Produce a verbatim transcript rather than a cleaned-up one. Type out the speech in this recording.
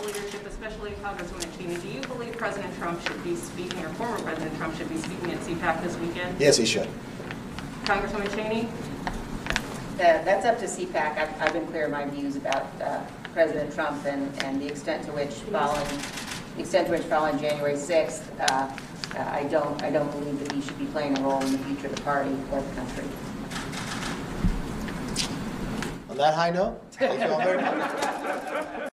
leadership, especially Congresswoman Cheney, do you believe President Trump should be speaking, or former President Trump should be speaking at C PAC this weekend? Yes, he should. Congresswoman Cheney? Uh, that's up to C PAC. I've, I've been clear in my views about uh, President Trump and, and the extent to which following, the extent to which following January sixth, uh, uh, I don't, I don't believe that he should be playing a role in the future of the party or the country. On that high note, thank you all very much.